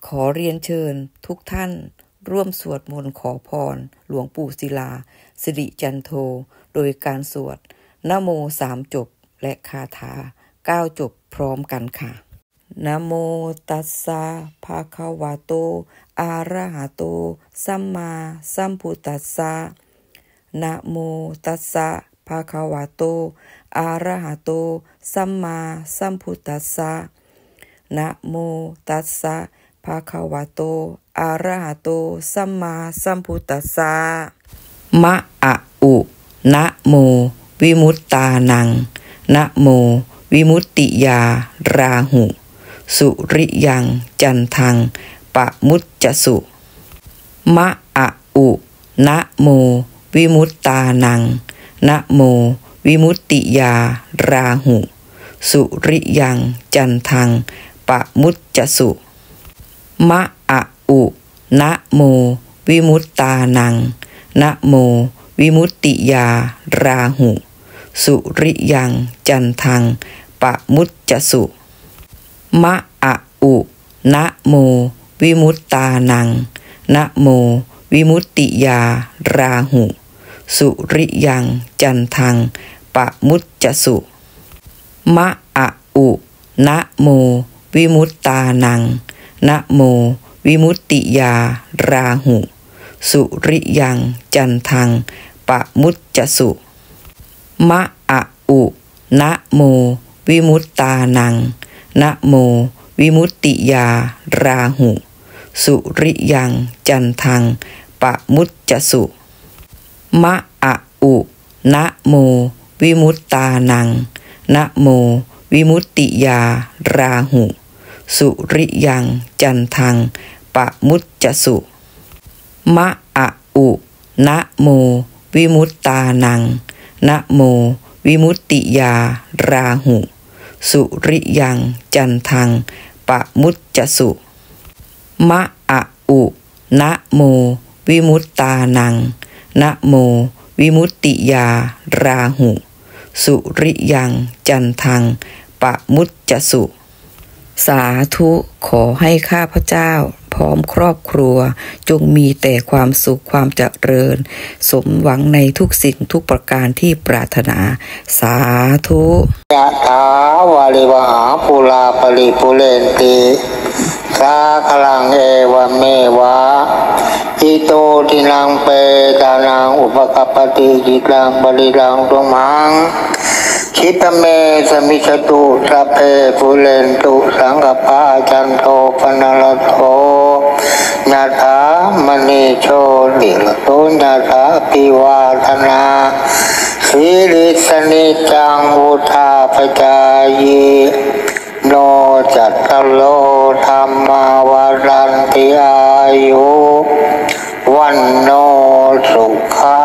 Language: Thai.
ขอเรียนเชิญทุกท่านร่วมสวดมนต์ขอพรหลวงปู่ศิลาสิริจันโทโดยการสวดนะโม3 จบและคาถา9 จบพร้อมกันค่ะนะโมตัสสะภะคะวะโตอะระหะโตสัมมาสัมพุทธัสสะนะโมตัสสะภะคะวะโตอะระหะโตสัมมาสัมพุทธัสสะนะโมตัสสะภะคะวะโตอะระหะโตสัมมาสัมพุทธัสสะมะอะอุนะโมวิมุตตานังนะโมวิมุตติยาราหุสุริยังจันทังปะมุจจสุมะอะอุนะโมวิมุตตานังนะโมวิมุตติยาราหุสุริยังจันทังปะมุจจสุมะอะอุนะโมวิมุตตานังนะโมวิมุตติยาราหุสุริยังจันทังปะมุจจสุมะอะอุนะโมวิมุตตานังนะโมวิมุตติยาราหุสุริยังจันทังปะมุจจสุมะอะอุนะโมวิมุตตานังนะโมวิมุตติยาราหุสุริยังจันทังปะมุจจสุมะอะอุนะโมวิมุตตานังนะโมวิมุตติยาราหุสุริยังจันทังปะมุจจสุมะอะอุนะโมวิมุตตานังนะโมวิมุตติยาราหุสุริยังจันทังปะมุจจสุมะอะอุนะโมวิมุตตานังนะโมวิมุตติยาราหุสุริยังจันทังปะมุจจสุมะอะอุนะโมวิมุตตานังนะโมวิมุตติยาราหุสุริยังจันทังปะมุจจสุสาธุขอให้ข้าพเจ้าพร้อมครอบครัวจงมีแต่ความสุขความเจริญสมหวังในทุกสิ่งทุกประการที่ปรารถนาสาธุยะถาวาริวหาปุราปริปุเรนติสาคลังเอวเมวะอิโตทินังเปตานังอุปกัปปติจิตังบริรังตุมังคิตเมสมิจตุสัพเพปุเรนตุสังกปาจันโทปนรโทญาถามณีโชติโตญาถาปิวาทนาสีริสนิจังวุธาปจายโนจัตตโลธรรมาวรันติอายุวันโนสุขั